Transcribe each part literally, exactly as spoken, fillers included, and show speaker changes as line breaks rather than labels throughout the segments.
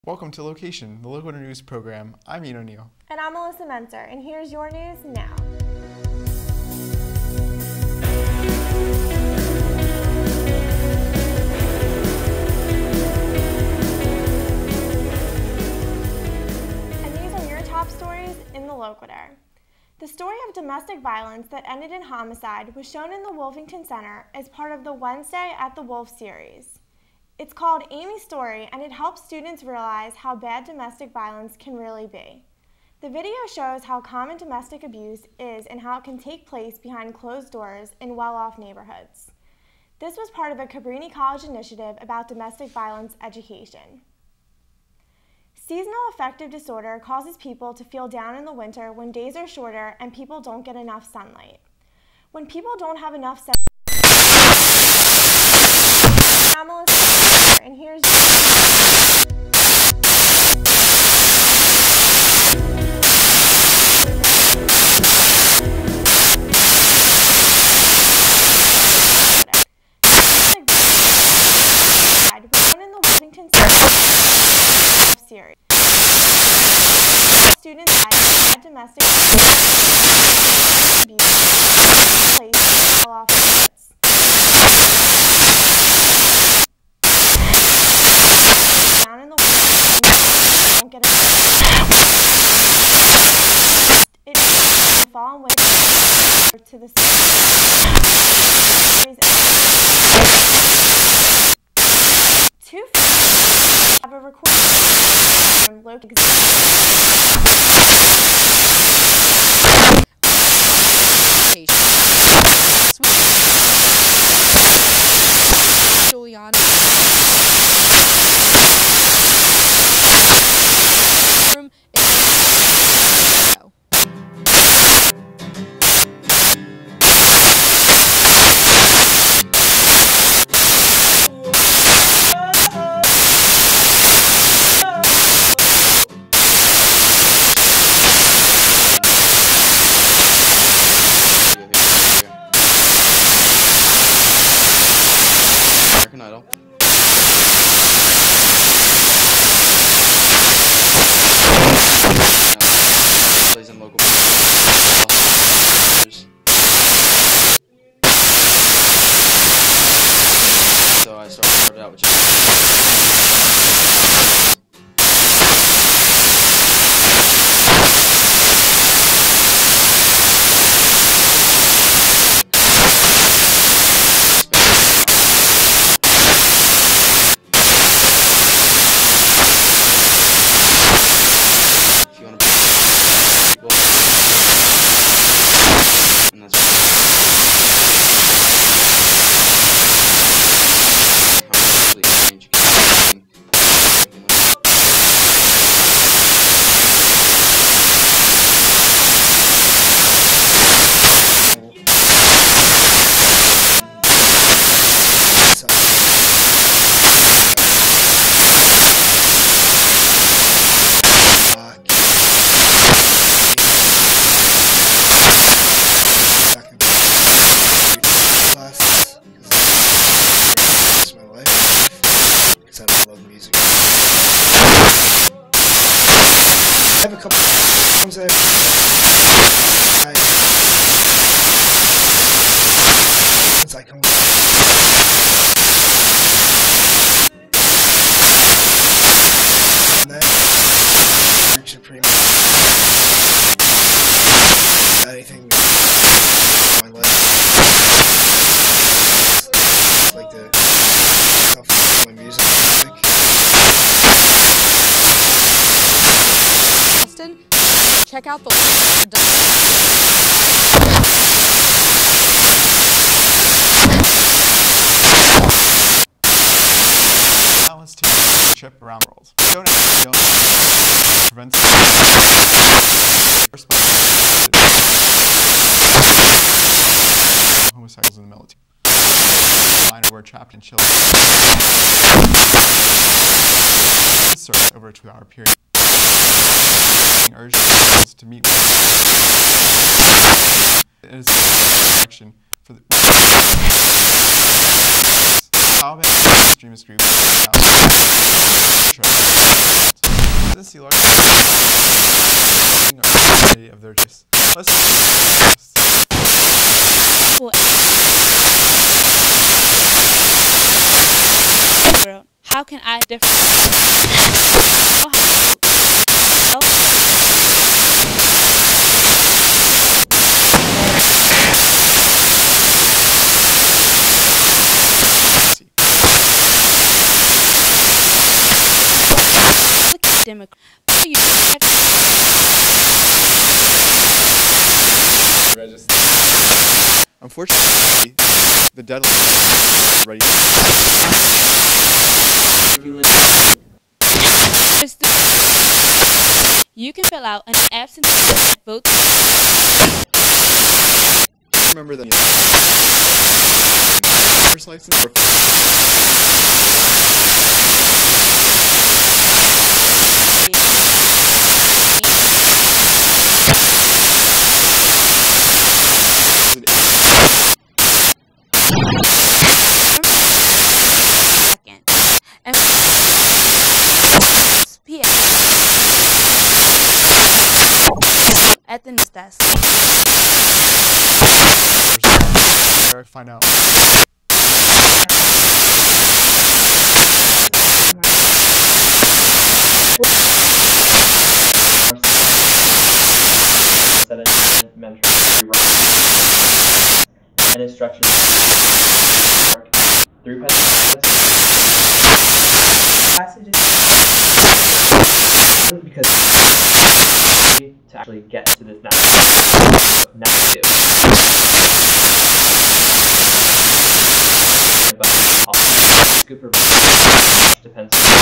Welcome to Loqation, the Loquitur news program. I'm Ian O'Neill.
And I'm Melissa Menzer, and here's your news now. And these are your top stories in the Loquitur. The story of domestic violence that ended in homicide was shown in the Wolfington Center as part of the Wednesday at the Wolf series. It's called Amy's Story, and it helps students realize how bad domestic violence can really be. The video shows how common domestic abuse is and how it can take place behind closed doors in well-off neighborhoods. This was part of a Cabrini College initiative about domestic violence education. Seasonal affective disorder causes people to feel down in the winter when days are shorter and people don't get enough sunlight. When people don't have enough sunlight, and here's one in the Wolfington series. Students had domestic abuse placed off limits. Down in the don't get it. It will fall and wait to the two have a recording from Loqation.
Juliana.
Idol. Plays in local. So I started out with and that's how really change can
I have a couple of songs that I, since I come and then reach it pretty much got anything in my life. I like to stuff my music, music.
Check out the
balance to trip around the world. Don't don't prevent homosexuals in the military. Minor were trapped in Chile. Served over a two-hour period. Urged schools to meet with it is action for the Taliban extremist group see large of their choice. Let's
how can I differ? Democrat.
Unfortunately, the deadline is ready.
You can fill out an absentee vote.
Remember that first license.
And P S at the news desk.
Find out.
And instructions through passages because to actually get to this now now do. But Scooper depends on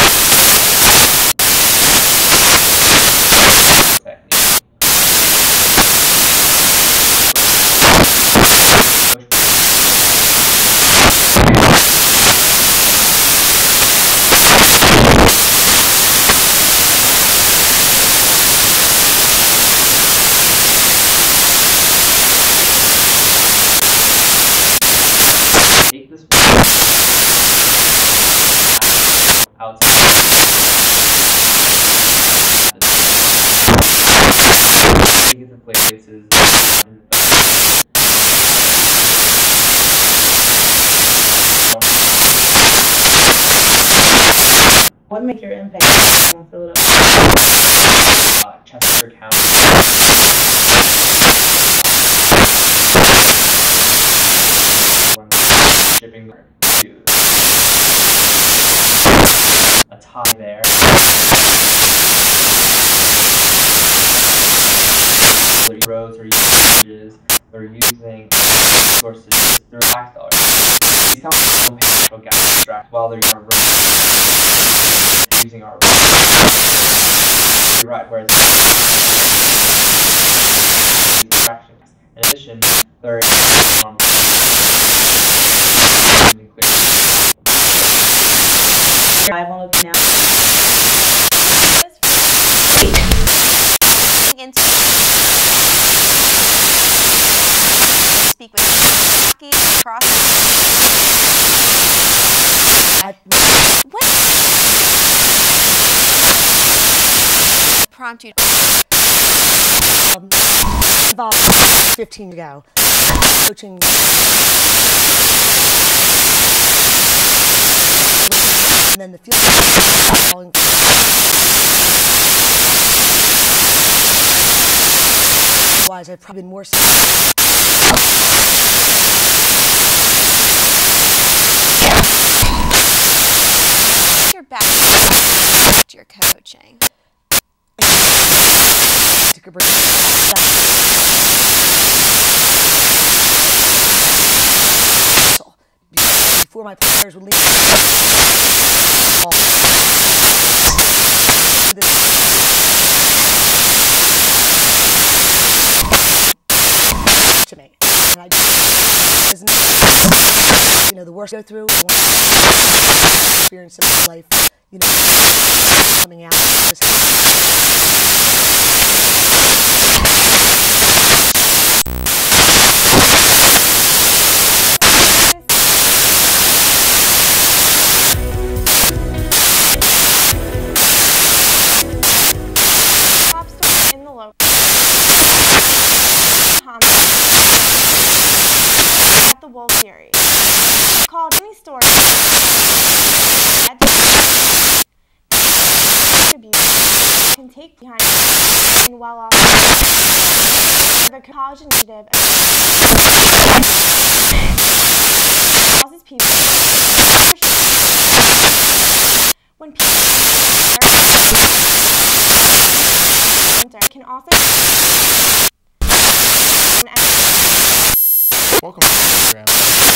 take this outside. Take it to places.
What made your impact on Philadelphia?
Uh, Chester County. Shipping to a tie there. Roads are using they're using sources through tax dollars. These companies don't pay natural gas extract while they're using our roads. You're right, whereas extractions. In addition, they're um,
I want to now.
Speak with hockey across. What? Prompt you.
Um, about fifteen to go. Coaching. And then the field falling. Otherwise, I've probably been more.
You're back to your coaching.
Before my players would leave. To me, and I isn't you know the worst I go through experience in my life, you know, coming out of this.
Wolf series. Called Any Story Abuse can take behind in well-off the college initiative causes people when people can also
Welcome to the program.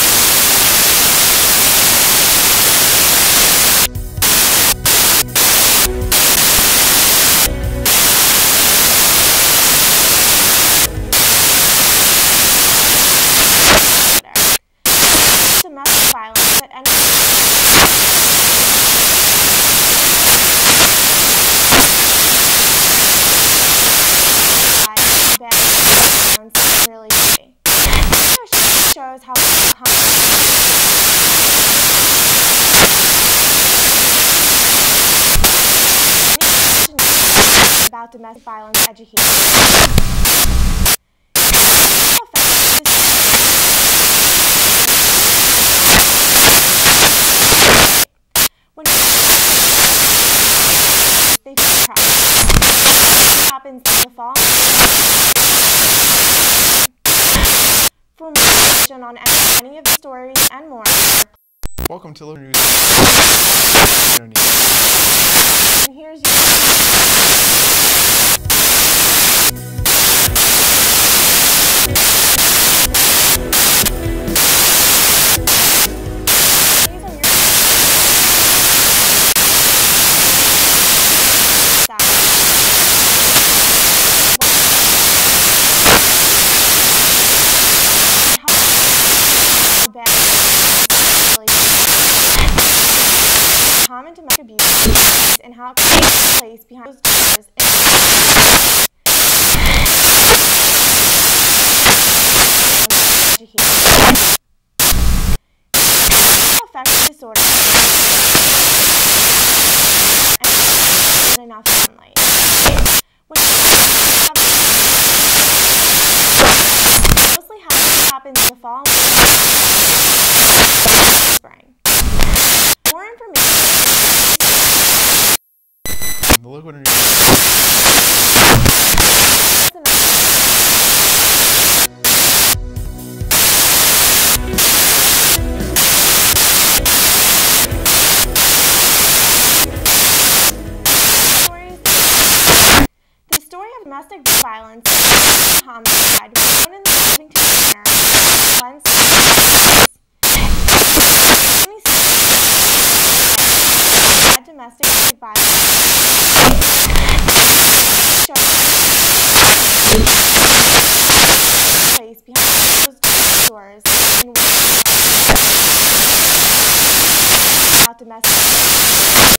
Domestic violence that ends really pretty. This shows how about domestic violence education. When they feel trapped, what happens in the fall? For more information on any of the stories and more,
Welcome to Loquitur News.
and here's your common domestic abuse and how it can take place behind those doors and education. Affective disorder and enough sunlight. When mostly happens in the fall and spring. More information.
The Loquitur News.
The story of domestic violence and homicide was shown in the Loquitur Center once domestic violence. Place behind closed doors in about domestic